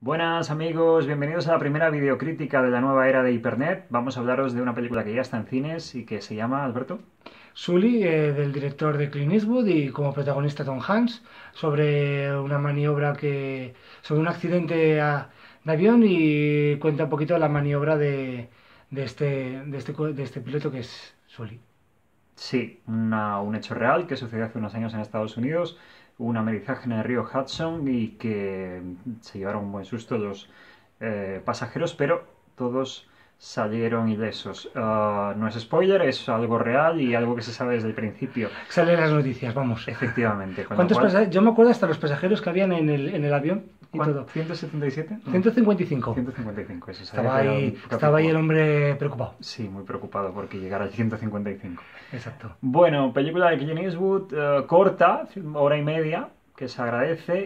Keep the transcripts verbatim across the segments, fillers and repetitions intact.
Buenas amigos, bienvenidos a la primera videocrítica de la nueva era de Hipernet. Vamos a hablaros de una película que ya está en cines y que se llama, Alberto. Sully, eh, del director de Clint Eastwood y como protagonista Tom Hanks, sobre una maniobra que, sobre un accidente a- de avión y cuenta un poquito la maniobra de, de este, de este, co- de este piloto que es Sully. Sí, una- un hecho real que sucedió hace unos años en Estados Unidos, un amerizaje en el río Hudson y que se llevaron un buen susto los eh, pasajeros, pero todos salieron ilesos. Ah, no es spoiler, es algo real y algo que se sabe desde el principio, Salen las noticias, vamos. efectivamente, con lo ¿Cuántos cual, pasajeros? Yo me acuerdo hasta los pasajeros que habían en el, en el avión y ¿cuán- todo. ¿ciento setenta y siete? No, ciento cincuenta y cinco. ciento cincuenta y cinco, eso se había Estaba quedado ahí, un estaba ahí el capítulo. hombre preocupado. Sí, muy preocupado porque llegara al ciento cincuenta y cinco. Exacto. Bueno, película de Clint Eastwood, eh, corta, hora y media, que se agradece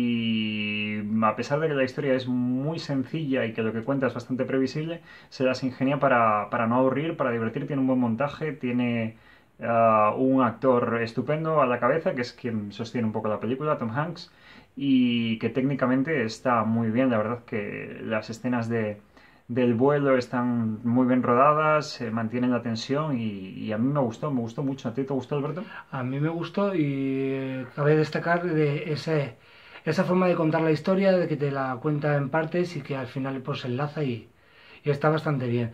y a pesar de que la historia es muy sencilla y que lo que cuenta es bastante previsible, se las ingenia para, para no aburrir, para divertir, tiene un buen montaje, tiene eh, un actor estupendo a la cabeza, que es quien sostiene un poco la película, Tom Hanks, y que técnicamente está muy bien, la verdad que las escenas de del vuelo están muy bien rodadas, se mantienen la tensión y, y a mí me gustó, me gustó mucho. ¿A ti te gustó, Alberto? A mí me gustó y eh, cabe destacar de ese, esa forma de contar la historia, de que te la cuenta en partes y que al final pues se enlaza y, y está bastante bien.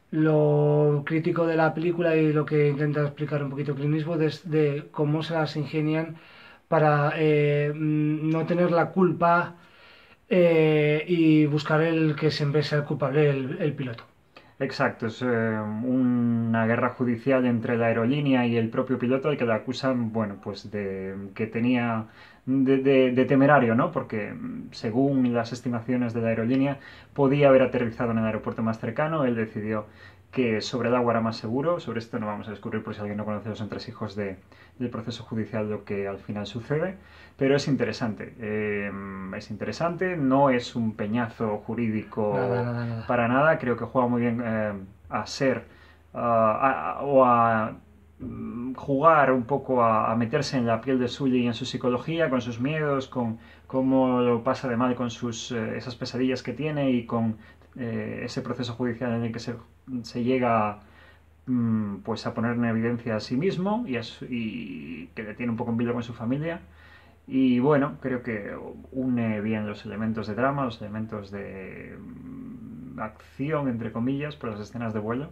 Lo crítico de la película y lo que intenta explicar un poquito Clint Eastwood es de cómo se las ingenian para eh, mm, no tener la culpa eh, y buscar el que siempre sea el culpable, el, el piloto. Exacto, es eh, una guerra judicial entre la aerolínea y el propio piloto al que le acusan, bueno, pues de que tenía de, de- de temerario, ¿no? Porque mm, según las estimaciones de la aerolínea podía haber aterrizado en el aeropuerto más cercano, él decidió que sobre el agua era más seguro, sobre esto no vamos a descubrir por si alguien no conoce los entresijos de, del proceso judicial lo que al final sucede, pero es interesante, eh, es interesante, no es un peñazo Nada, jurídico nada, nada. para nada, creo que juega muy bien eh, a ser uh, a, a, o a mm, jugar un poco a, a, meterse en la piel de Sully y en su psicología, con sus miedos, con cómo lo pasa de mal con sus eh, esas pesadillas que tiene y con eh, ese proceso judicial en el que se, se llega mm, pues a poner en evidencia a sí mismo y, a su, y que le tiene un poco en vilo con su familia. Y bueno, creo que une bien los elementos de drama, los elementos de mm, acción, entre comillas, por las escenas de vuelo.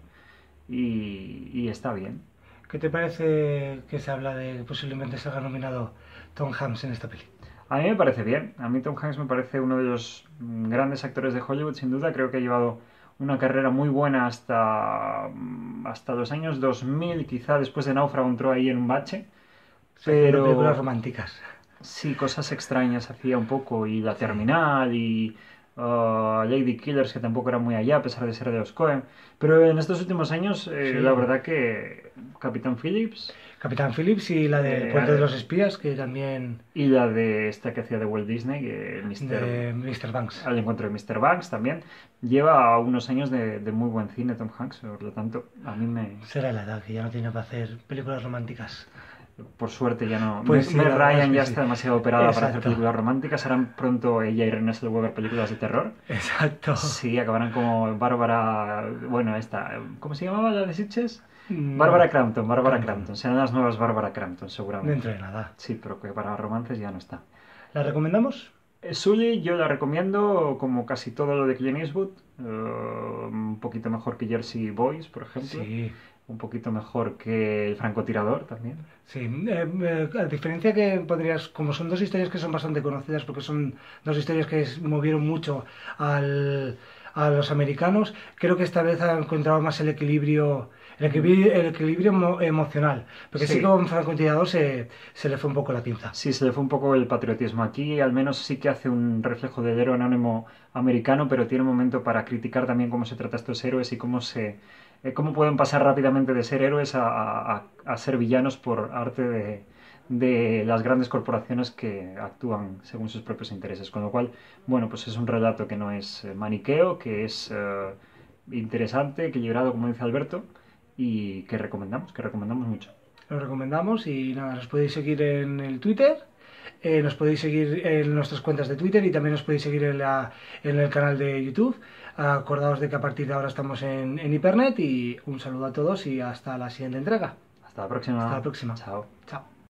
Y, y está bien. ¿Qué te parece que se habla de que posiblemente salga nominado Tom Hanks en esta peli? A mí me parece bien. A mí Tom Hanks me parece uno de los mm, grandes actores de Hollywood, sin duda. Creo que ha llevado una carrera muy buena hasta, mm, hasta los años dos mil, quizá después de Náufrago entró ahí en un bache. Haciendo películas Pero románticas. sí, cosas extrañas hacía un poco, y La Sí, Terminal, y uh, Lady Killers, que tampoco era muy allá, a pesar de ser de los Coen. Pero en estos últimos años, eh, la sí. verdad que Capitán Phillips Capitán Phillips y la del Puente de eh, los Espías, que también y la de esta que hacía de Walt Disney, que Mister de mister Banks. Al encuentro de Mister Banks también, lleva unos años de, de muy buen cine Tom Hanks, por lo tanto, a mí me, Será la edad que ya no tiene para hacer películas románticas. por suerte ya no. Pues Meg, sí, Meg la verdad es Ryan que ya sí. está demasiado operada para hacer Exacto, películas románticas. Harán pronto ella y Renée Zellweger películas de terror. exacto. Sí, acabarán como Bárbara. Bueno, esta. ¿Cómo se llamaba la de Sitges? No, Bárbara Crampton, Bárbara Crampton. Crampton. Serán las nuevas Bárbara Crampton, seguramente. Dentro de nada. Sí, pero que para romances ya no está. ¿La recomendamos? Eh, Sully yo la recomiendo como casi todo lo de Clint Eastwood. eh, un poquito mejor que Jersey Boys, por ejemplo. Sí, Un poquito mejor que El francotirador también. sí. Eh, eh, a diferencia que podrías, como son dos historias que son bastante conocidas, porque son dos historias que es- movieron mucho al, a los americanos, creo que esta vez ha encontrado más el equilibrio, el equilibrio, el equilibrio emo- emocional. Porque sí que Sí, con Francotirador se, se le fue un poco la pinza. sí, se le fue un poco el patriotismo. Aquí al menos sí que hace un reflejo del héroe anónimo americano, pero tiene un momento para criticar también cómo se trata a estos héroes y cómo se eh, cómo pueden pasar rápidamente de ser héroes a, a- a ser villanos por arte de, de las grandes corporaciones que actúan según sus propios intereses. Con lo cual, bueno, pues es un relato que no es eh, maniqueo, que es eh, interesante, equilibrado, como dice Alberto, y que recomendamos, que recomendamos mucho. Lo recomendamos y nada, nos podéis seguir en el Twitter, Eh, nos podéis seguir en nuestras cuentas de Twitter y también nos podéis seguir en, la, en el canal de YouTube. Acordaos de que a partir de ahora estamos en, en Hipernet y un saludo a todos y hasta la siguiente entrega. Hasta la próxima. Hasta la próxima. Chao. Chao.